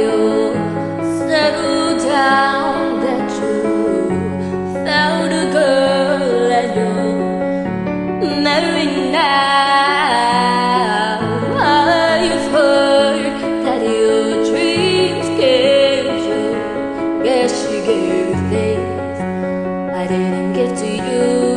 you settle down, that you found a girl and you're married now. I've heard that your dreams came true. Yes, she gave you things I didn't get to you.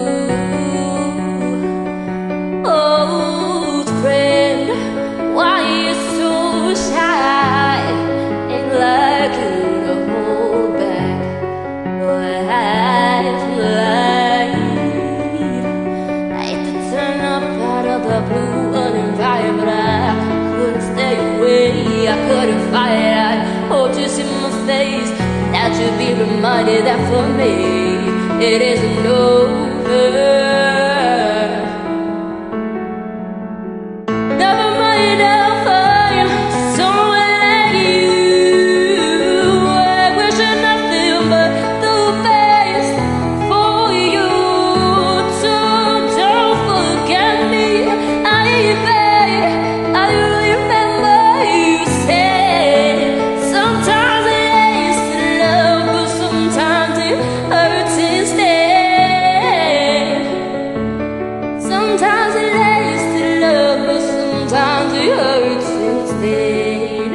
Old friend, why you so shy? Ain't like you to hold back life. I hate to turn up out of the blue uninvited, but I couldn't stay away. I couldn't fight. I hope you see my face, that you'll be reminded that for me it isn't over. Sometimes it lays to love, but sometimes it hurts instead.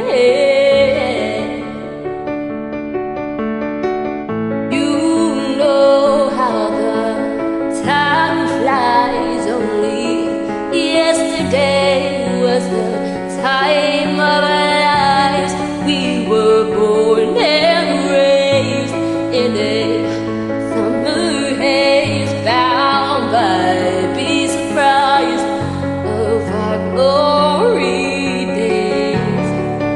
You know how the time flies. Only yesterday was the time of our lives. We were born and raised in a summer haze, bound by of our glory days.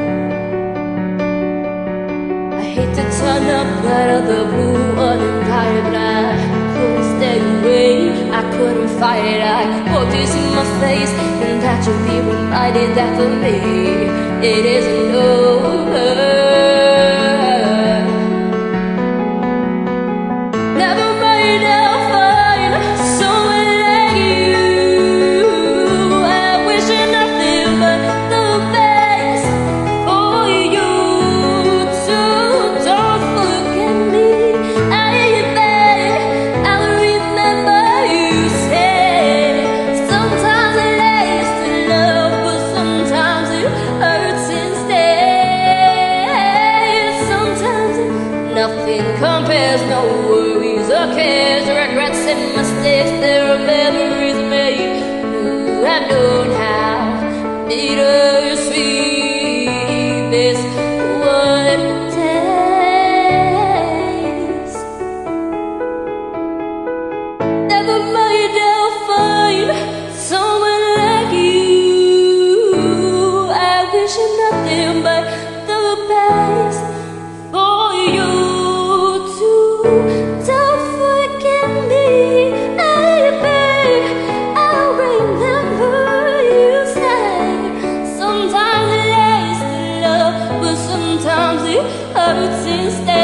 I hate to turn up out of the blue uninvited, but I couldn't stay away. I couldn't fight it. I hope you see my face, and that you'll be reminded that for me it isn't over. Nothing compares, no worries or cares, regrets and mistakes. There are memories made who have known how bittersweet this one tastes. Never mind, I'll find someone like you. I wish you nothing but the best for you. Don't forget me, baby. I'll remember you say. Sometimes it lays to love, but sometimes it hurts instead.